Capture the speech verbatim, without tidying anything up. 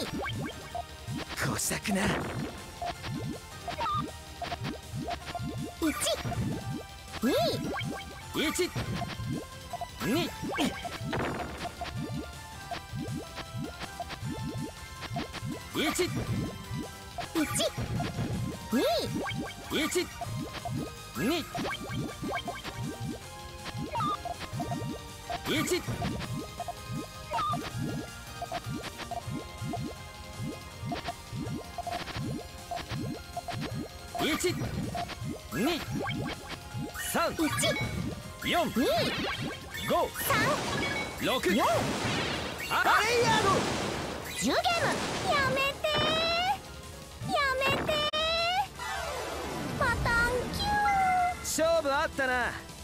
こしゃくな。 いち、に、 いち、に、いち、 いち、に、 いち、に、いち、いち、に、さん、 いち、 よん、 に、 ご、 さん、 ろく、 よん、 あれやろ。 じゅうゲーム。やめてー、やめてー。パタンキュー。 勝負あったな。